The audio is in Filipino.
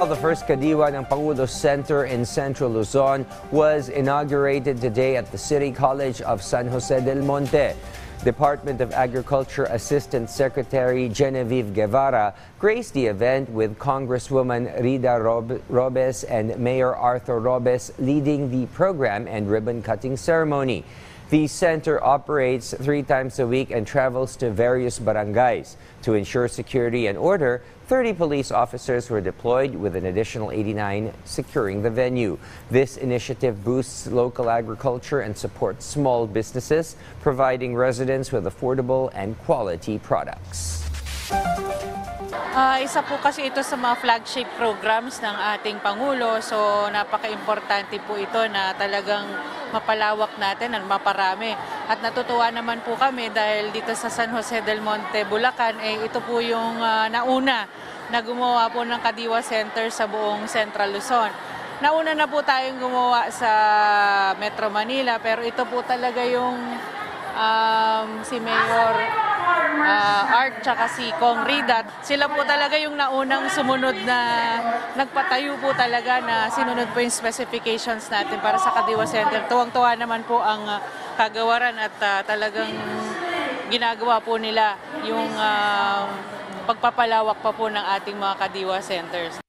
The first Kadiwa ng Pangulo Center in Central Luzon was inaugurated today at the City College of San Jose del Monte. Department of Agriculture Assistant Secretary Genevieve Guevara graced the event with Congresswoman Rida Robes and Mayor Arthur Robes leading the program and ribbon-cutting ceremony. The center operates 3 times a week and travels to various barangays. To ensure security and order, 30 police officers were deployed with an additional 89 securing the venue. This initiative boosts local agriculture and supports small businesses, providing residents with affordable and quality products. Isa po kasi ito sa mga flagship programs ng ating Pangulo. So napaka-importante po ito na talagang mapalawak natin at maparami. At natutuwa naman po kami dahil dito sa San Jose del Monte, Bulacan, ito po yung nauna na gumawa po ng Kadiwa Center sa buong Central Luzon. Nauna na po tayong gumawa sa Metro Manila, pero ito po talaga yung si Mayor Art tsaka si Kong Rida. Sila po talaga yung naunang sumunod na nagpatayo po talaga na sinunod po yung specifications natin para sa Kadiwa Center. Tuwang-tuwa naman po ang kagawaran at talagang ginagawa po nila yung pagpapalawak pa po ng ating mga Kadiwa Centers.